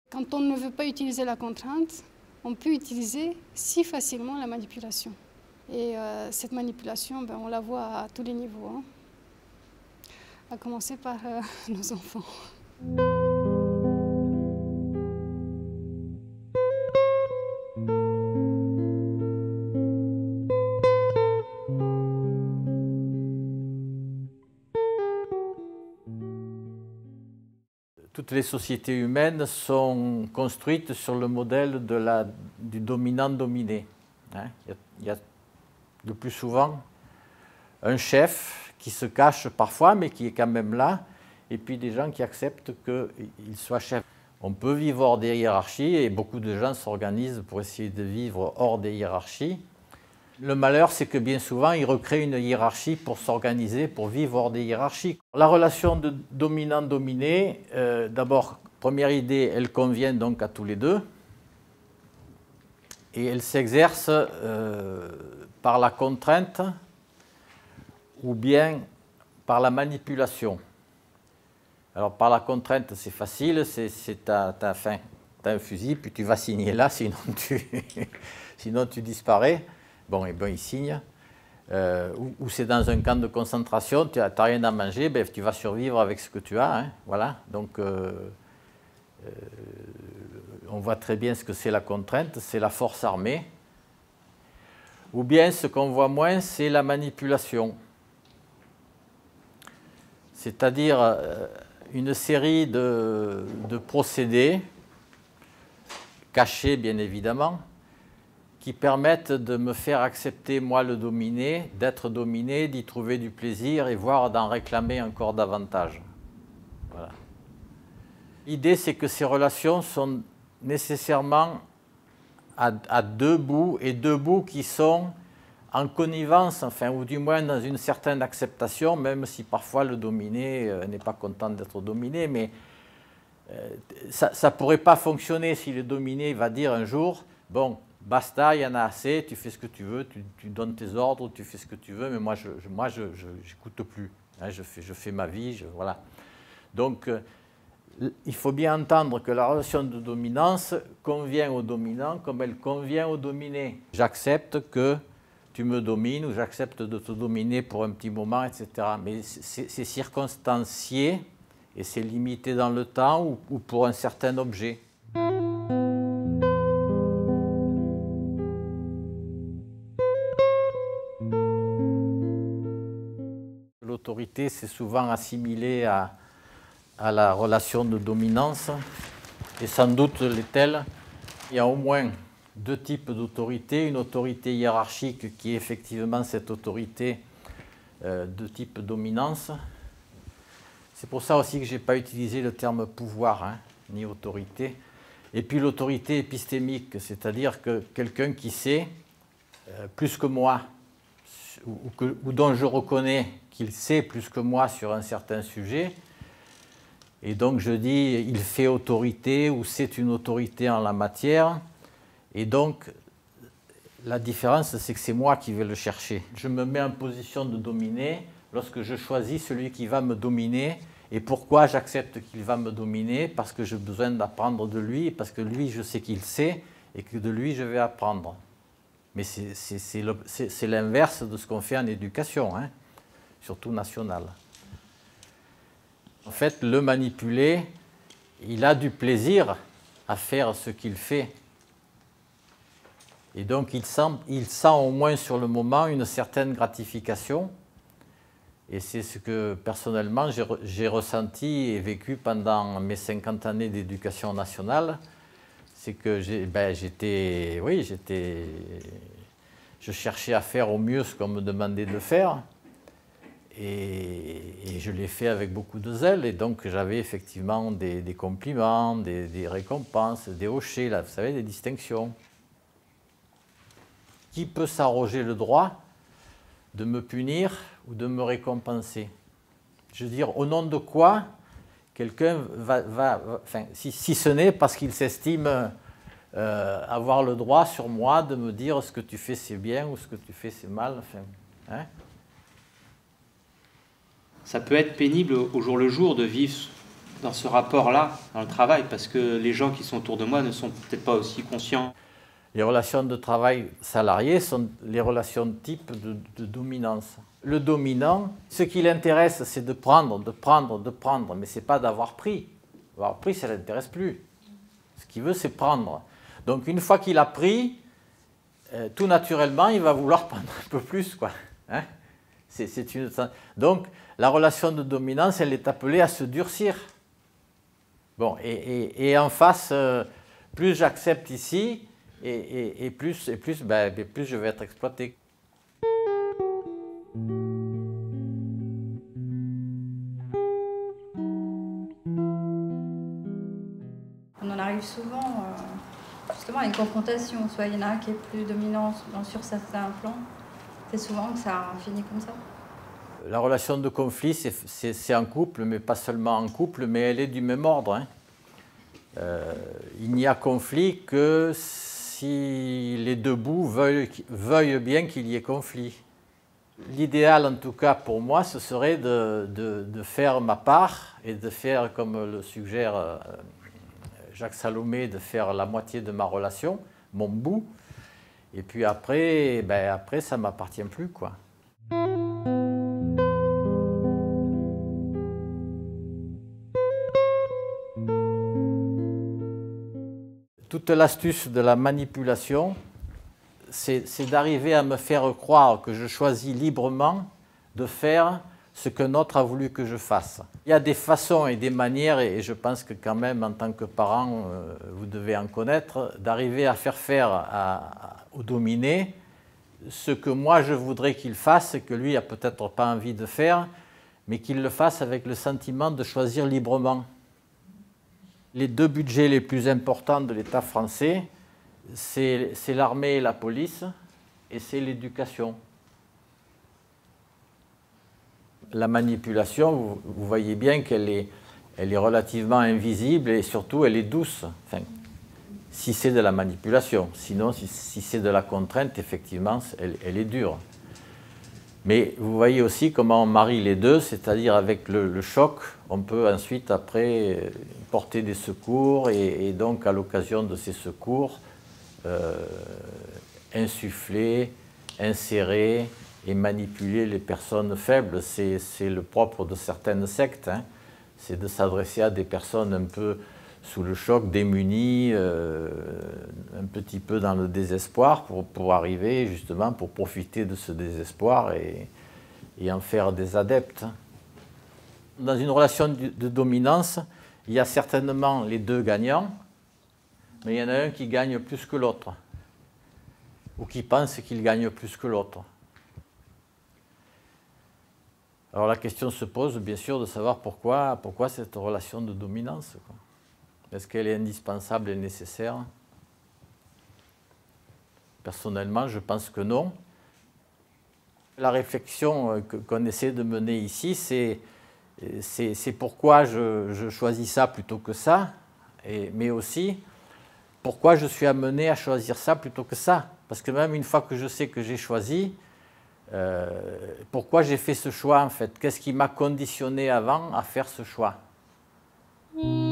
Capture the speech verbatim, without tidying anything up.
Quand on ne veut pas utiliser la contrainte, on peut utiliser si facilement la manipulation. Et euh, cette manipulation, ben, on la voit à tous les niveaux, hein. À commencer par euh, nos enfants. Toutes les sociétés humaines sont construites sur le modèle de la, du dominant-dominé. Hein, il, il y a le plus souvent un chef qui se cache parfois, mais qui est quand même là, et puis des gens qui acceptent qu'il soit chef. On peut vivre hors des hiérarchies, et beaucoup de gens s'organisent pour essayer de vivre hors des hiérarchies. Le malheur, c'est que bien souvent, ils recréent une hiérarchie pour s'organiser, pour vivre hors des hiérarchies. La relation de dominant-dominé, euh, d'abord, première idée, elle convient donc à tous les deux. Et elle s'exerce euh, par la contrainte ou bien par la manipulation. Alors, par la contrainte, c'est facile, c'est t'as t'as, t'as un fusil, puis tu vas signer là, sinon tu, sinon tu disparais. Bon, et ben il signe. Euh, ou, ou c'est dans un camp de concentration, tu n'as rien à manger, ben, tu vas survivre avec ce que tu as. Hein, voilà. Donc, euh, euh, on voit très bien ce que c'est la contrainte, c'est la force armée. Ou bien, ce qu'on voit moins, c'est la manipulation. C'est-à-dire euh, une série de, de procédés, cachés bien évidemment, qui permettent de me faire accepter, moi, le dominé, d'être dominé, d'y trouver du plaisir et voire d'en réclamer encore davantage. Voilà. L'idée, c'est que ces relations sont nécessairement à, à deux bouts, et deux bouts qui sont en connivence, enfin, ou du moins dans une certaine acceptation, même si parfois le dominé euh, n'est pas content d'être dominé, mais euh, ça ne pourrait pas fonctionner si le dominé va dire un jour, bon, basta, il y en a assez, tu fais ce que tu veux, tu, tu donnes tes ordres, tu fais ce que tu veux, mais moi, je je, moi, je, je, j'écoute plus. Hein, je, fais, je fais ma vie, je, voilà. Donc, euh, il faut bien entendre que la relation de dominance convient au dominant comme elle convient au dominé. J'accepte que tu me domines ou j'accepte de te dominer pour un petit moment, et cetera. Mais c'est circonstancié et c'est limité dans le temps ou, ou pour un certain objet. L'autorité, c'est souvent assimilé à, à la relation de dominance, et sans doute l'est-elle. Il y a au moins deux types d'autorité, une autorité hiérarchique qui est effectivement cette autorité euh, de type dominance. C'est pour ça aussi que je n'ai pas utilisé le terme pouvoir, hein, ni autorité. Et puis l'autorité épistémique, c'est-à-dire que quelqu'un qui sait euh, plus que moi, ou, que, ou dont je reconnais qu'il sait plus que moi sur un certain sujet, et donc je dis il fait autorité ou c'est une autorité en la matière, et donc la différence c'est que c'est moi qui vais le chercher. Je me mets en position de dominer lorsque je choisis celui qui va me dominer. Et pourquoi j'accepte qu'il va me dominer? Parce que j'ai besoin d'apprendre de lui, parce que lui je sais qu'il sait, et que de lui je vais apprendre. Mais c'est l'inverse de ce qu'on fait en éducation, hein, surtout nationale. En fait, le manipuler, il a du plaisir à faire ce qu'il fait. Et donc, il sent, il sent au moins sur le moment une certaine gratification. Et c'est ce que, personnellement, j'ai ressenti et vécu pendant mes cinquante années d'éducation nationale. C'est que j'étais, ben, oui, j'étais, je cherchais à faire au mieux ce qu'on me demandait de faire. Et, et je l'ai fait avec beaucoup de zèle, et donc j'avais effectivement des, des compliments, des, des récompenses, des hochets, là, vous savez, des distinctions. Qui peut s'arroger le droit de me punir ou de me récompenser? Je veux dire, au nom de quoi quelqu'un va, va, va enfin, si, si ce n'est parce qu'il s'estime euh, avoir le droit sur moi de me dire ce que tu fais c'est bien ou ce que tu fais c'est mal, enfin, hein? Ça peut être pénible au jour le jour de vivre dans ce rapport-là, dans le travail, parce que les gens qui sont autour de moi ne sont peut-être pas aussi conscients. Les relations de travail salariées sont les relations type de, de dominance. Le dominant, ce qui l'intéresse, c'est de prendre, de prendre, de prendre, mais ce n'est pas d'avoir pris. Avoir pris, ça ne l'intéresse plus. Ce qu'il veut, c'est prendre. Donc une fois qu'il a pris, euh, tout naturellement, il va vouloir prendre un peu plus, quoi. Hein? C'est, c'est une... Donc la relation de dominance, elle est appelée à se durcir. Bon, et, et, et en face, euh, plus j'accepte ici, et, et, et plus, et plus, ben, plus je vais être exploité. On en arrive souvent euh, justement à une confrontation, soit il y en a un qui est plus dominant sur certains plans, c'est souvent que ça finit comme ça. La relation de conflit, c'est en couple, mais pas seulement en couple, mais elle est du même ordre. Hein. Euh, il n'y a conflit que si les deux bouts veuillent, veuillent bien qu'il y ait conflit. L'idéal, en tout cas pour moi, ce serait de, de, de faire ma part et de faire, comme le suggère euh, Jacques Salomé, de faire la moitié de ma relation, mon bout. Et puis après, ben après ça ne m'appartient plus, quoi. Toute l'astuce de la manipulation, c'est d'arriver à me faire croire que je choisis librement de faire ce qu'un autre a voulu que je fasse. Il y a des façons et des manières, et je pense que quand même en tant que parent, euh, vous devez en connaître, d'arriver à faire faire à, à, au dominé ce que moi je voudrais qu'il fasse, et que lui n'a peut-être pas envie de faire, mais qu'il le fasse avec le sentiment de choisir librement. Les deux budgets les plus importants de l'État français, c'est l'armée et la police, et c'est l'éducation. La manipulation, vous, vous voyez bien qu'elle est, elle est relativement invisible et surtout elle est douce. Enfin, si c'est de la manipulation, sinon si, si c'est de la contrainte, effectivement, elle, elle est dure. Mais vous voyez aussi comment on marie les deux, c'est-à-dire avec le, le choc, on peut ensuite après porter des secours et, et donc à l'occasion de ces secours, euh, insuffler, insérer et manipuler les personnes faibles. C'est le propre de certaines sectes, hein. C'est de s'adresser à des personnes un peu sous le choc, démunies, euh, un petit peu dans le désespoir, pour, pour arriver justement, pour profiter de ce désespoir et, et en faire des adeptes. Dans une relation de, de dominance, il y a certainement les deux gagnants, mais il y en a un qui gagne plus que l'autre, ou qui pense qu'il gagne plus que l'autre. Alors la question se pose bien sûr de savoir pourquoi, pourquoi cette relation de dominance, quoi. Est-ce qu'elle est indispensable et nécessaire? Personnellement, je pense que non. La réflexion qu'on essaie de mener ici, c'est c'est pourquoi je, je choisis ça plutôt que ça, et, mais aussi pourquoi je suis amené à choisir ça plutôt que ça. Parce que même une fois que je sais que j'ai choisi, euh, pourquoi j'ai fait ce choix en fait? Qu'est-ce qui m'a conditionné avant à faire ce choix?